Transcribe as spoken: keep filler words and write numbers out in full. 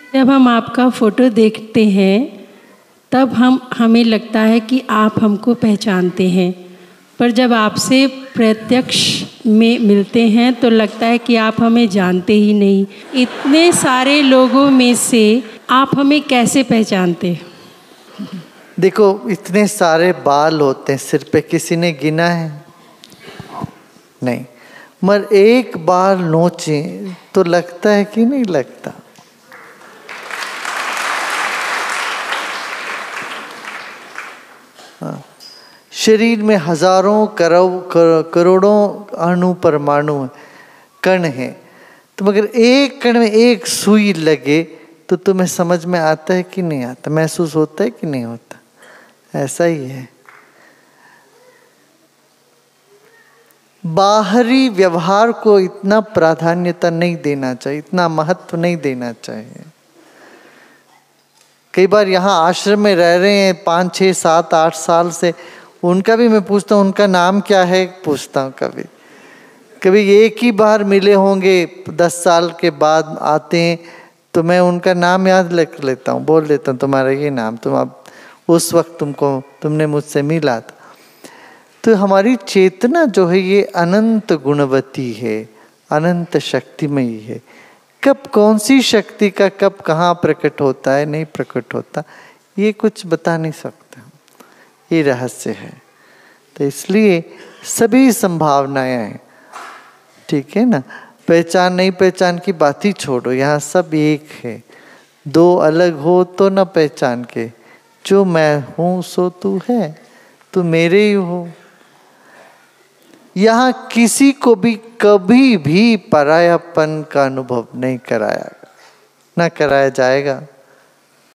जब हम आपका फ़ोटो देखते हैं तब हम हमें लगता है कि आप हमको पहचानते हैं, पर जब आपसे प्रत्यक्ष में मिलते हैं तो लगता है कि आप हमें जानते ही नहीं। इतने सारे लोगों में से आप हमें कैसे पहचानते हैं? देखो, इतने सारे बाल होते हैं सिर पे, किसी ने गिना है? नहीं। मगर एक बार नोचे तो लगता है कि नहीं लगता? हाँ। शरीर में हजारों करोड़ करोड़ों अणु परमाणु कण हैं, तो मगर एक कण में एक सुई लगे तो तुम्हें समझ में आता है कि नहीं आता? महसूस होता है कि नहीं होता? ऐसा ही है। बाहरी व्यवहार को इतना प्राधान्यता नहीं देना चाहिए, इतना महत्व नहीं देना चाहिए। कई बार यहाँ आश्रम में रह रहे हैं पाँच छः सात आठ साल से, उनका भी मैं पूछता हूँ उनका नाम क्या है, पूछता हूँ। कभी कभी एक ही बार मिले होंगे, दस साल के बाद आते हैं तो मैं उनका नाम याद रख लेता हूँ, बोल देता हूँ तुम्हारा ये नाम, तुम अब उस वक्त तुमको तुमने मुझसे मिला था। तो हमारी चेतना जो है ये अनंत गुणवती है, अनंत शक्तिमयी है। कब कौन सी शक्ति का कब कहाँ प्रकट होता है, नहीं प्रकट होता, ये कुछ बता नहीं सकता, ये रहस्य है। तो इसलिए सभी संभावनाएं हैं, ठीक है ना। पहचान नहीं पहचान की बात ही छोड़ो, यहाँ सब एक है। दो अलग हो तो न पहचान के, जो मैं हूँ सो तू है, तू मेरे ही हो। यहाँ किसी को भी कभी भी परायापन का अनुभव नहीं कराया, ना कराया जाएगा।